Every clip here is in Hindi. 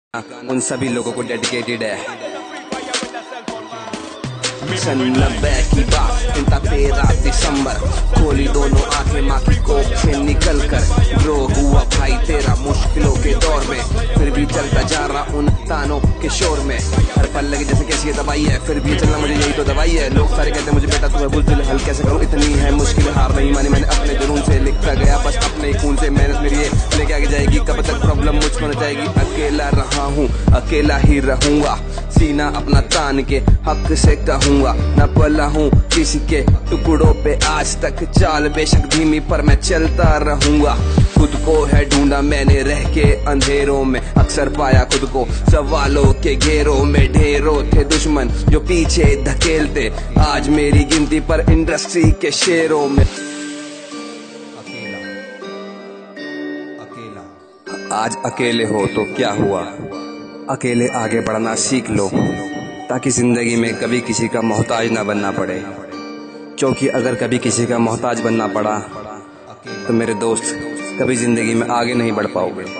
उन सभी लोगों को डेडिकेटेड है। सन 90 की बात, इनका 13 दिसंबर, खोली दोनों आंखें माँ की कोख से निकल कर। ग्रो हुआ भाई तेरा मुश्किलों के दौर में, फिर भी चलता जा रहा उन तानों के शोर में। हर पल लगे जैसे कैसी ये दवाई है, फिर भी चलना मुझे यही तो दवाई है। लोग सारे कहते हैं मुझे बेटा तू है बुलबुल, हल कैसे करूँ इतनी है मुश्किल, हार नहीं मानी मैंने अपने जुनून से, लिखता गया बस अपने खून से। मेहनत मेरी ये लेके आगे जाएगी, कब तक प्रॉब्लम मुझको न जाएगी। अकेला रहा हूँ अकेला ही रहूंगा, सीना अपना तान के हक से कहूंगा। न पला हूँ किसी के टुकड़ों पे आज तक, चाल बेशक धीमी पर मैं चलता रहूंगा। खुद को है ढूंढा मैंने रह के अंधेरों में, अक्सर पाया खुद को सवालों के घेरों में। ढेरों थे दुश्मन जो पीछे धकेलते, आज मेरी गिनती पर इंडस्ट्री के शेरों में। आज अकेले हो तो क्या हुआ, अकेले आगे बढ़ना सीख लो, ताकि जिंदगी में कभी किसी का मोहताज ना बनना पड़े। क्योंकि अगर कभी किसी का मोहताज बनना पड़ा तो मेरे दोस्त कभी जिंदगी में आगे नहीं बढ़ पाओगे।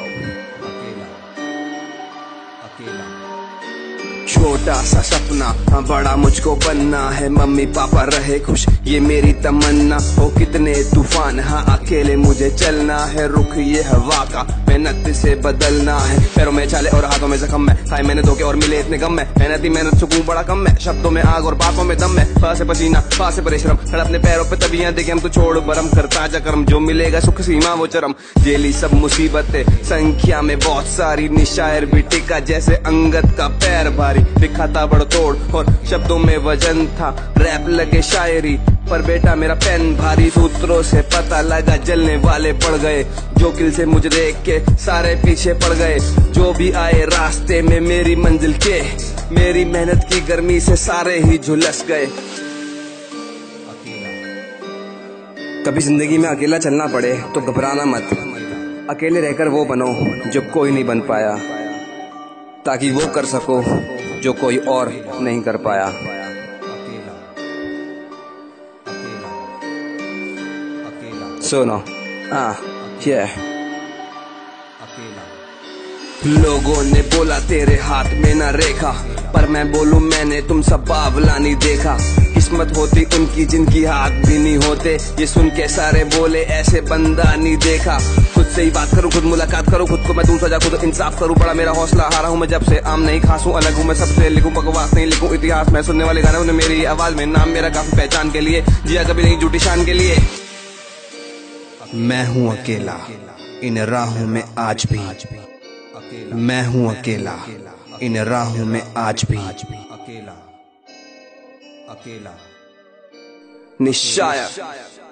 छोटा सा सपना बड़ा मुझको बनना है, मम्मी पापा रहे खुश ये मेरी तमन्ना। हो कितने तूफान हाँ अकेले मुझे चलना है, रुख ये हवा का मेहनत से बदलना है। पैरों में छाले और हाथों में जख्म है, खाए मैंने धोखे और मिले इतने गम है। मेहनत ही मेहनत सुकून बड़ा कम है, शब्दों में आग और बातों में दम है। पा से पसीना पा से परिश्रम, खड़ा अपने पैरों पे तबियां देखे हम तो छोड़ बरम, करता जा कर्म जो मिलेगा सुख सीमा वो चरम। जेली सब मुसीबतें संख्या में बहुत सारी, निशायर भी टिका जैसे अंगद का पैर भारी। दिखाता बड़तोड़ और शब्दों में वजन था, रैप लगे शायरी पर बेटा मेरा पेन भारी। सूत्रों से पता लगा जलने वाले पड़ गए, जो किल से मुझे देख के सारे पीछे पड़ गए। जो भी आए रास्ते में मेरी मंजिल के, मेरी मेहनत की गर्मी से सारे ही झुलस गए। कभी जिंदगी में अकेला चलना पड़े तो घबराना मत, अकेले रहकर वो बनो जो कोई नहीं बन पाया, ताकि वो कर सको जो कोई और नहीं कर पाया। सुनो लोगों ने बोला तेरे हाथ में ना रेखा, पर मैं बोलूं मैंने तुम सब बावला नहीं देखा। किस्मत होती उनकी जिनकी हाथ भी नहीं होते, ये सुन के सारे बोले ऐसे बंदा नहीं देखा। खुद से ही बात करूं खुद मुलाकात करूं, खुद को मैं दूं सजा खुद इंसाफ करूं। बड़ा मेरा हौसला हारा हूं मैं जब से, आम नहीं खासूं अलग हूं मैं सबसे। लिखूं बकवास नहीं लिखूं इतिहास मैं, सुनने वाले गाने उन्हें मेरी आवाज में, नाम मेरा काफी पहचान के लिए, जिया कभी नहीं झूठी शान के लिए। मैं हूं अकेला इन राहों में आज भी, मैं हूं अकेला इन राहों में आज भी। अकेला निशायर।